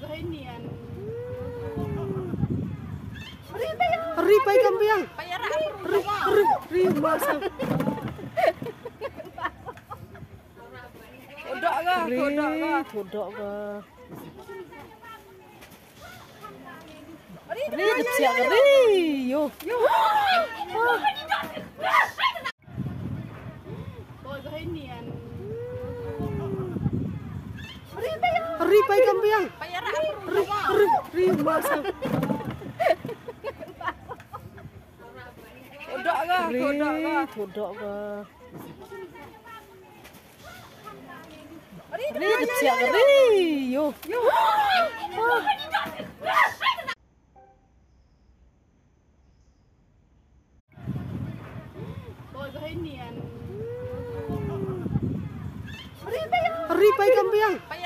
Ripai kampiang. Ri masa. Kodok ke? Kodok ke. Ri kecil ke ri. Yo. Ripai kampiang. Ri masa. Kodok ke? Kodok ke. Ri kecil ke ri. Yo. Ripai kampiang.